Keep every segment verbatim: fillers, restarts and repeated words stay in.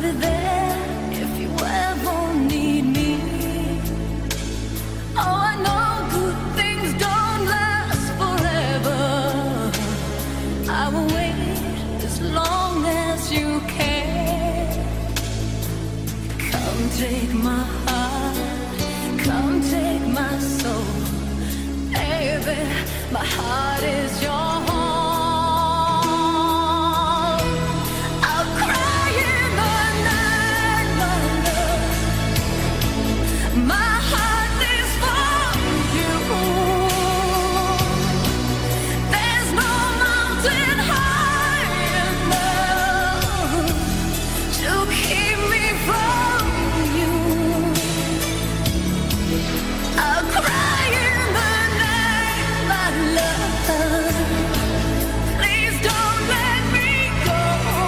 be there if you ever need me. Oh, I know good things don't last forever. I will wait as long as you can. Come take my heart, come take my soul. Baby, my heart is your home. I'll cry in the night, my love. My heart is for you. There's no mountain high enough to keep me from you. I'll cry in the night, my love. Please don't let me go.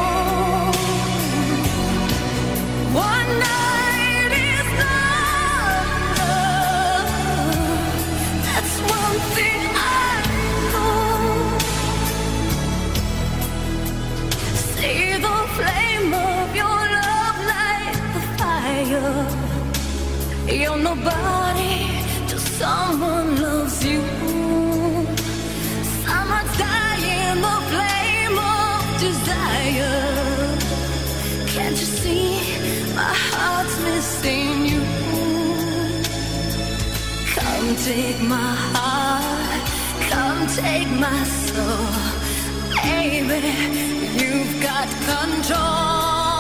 One night is not enough. That's one thing I know. See the flame of your love light the fire. You're nobody till someone loves you. Someone's dying, the flame of desire. Can't you see my heart's missing you? Come take my heart, come take my soul. Baby, you've got control.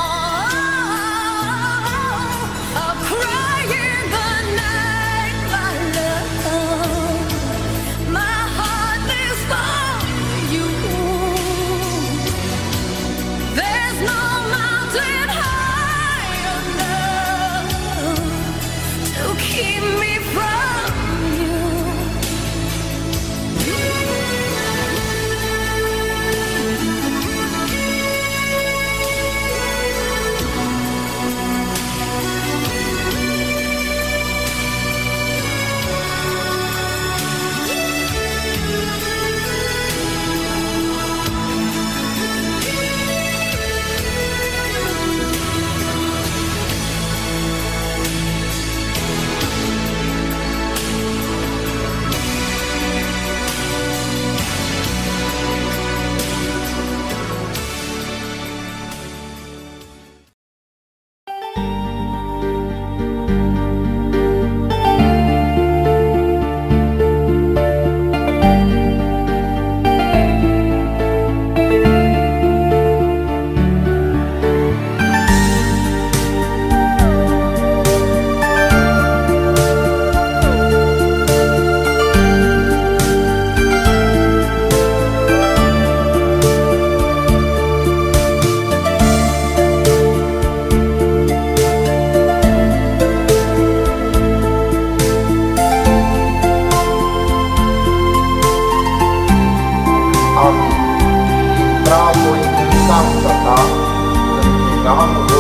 I'll cry in the night, my love. My heart is for you. There's no mountain high enough to keep me from you. Bravo in questa, perché